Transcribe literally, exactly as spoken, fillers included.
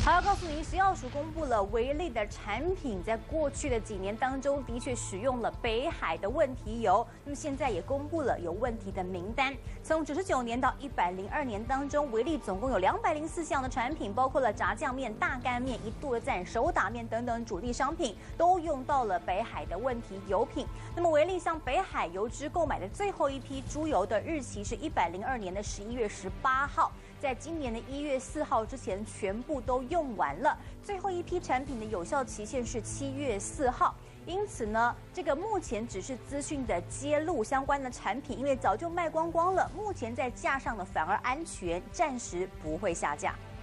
好，要告诉您，食药署公布了维力的产品，在过去的几年当中，的确使用了北海的问题油。那么现在也公布了有问题的名单。从九十九年到一百零二年当中，维力总共有两百零四项的产品，包括了炸酱面、大干面、一度的赞、手打面等等主力商品，都用到了北海的问题油品。那么维力向北海油脂购买的最后一批猪油的日期是一百零二年的十一月十八号。在今年的一月四号之前全部都用完了，最后一批产品的有效期限是七月四号。因此呢，这个目前只是资讯的揭露，相关的产品因为早就卖光光了，目前在架上的反而安全，暂时不会下架。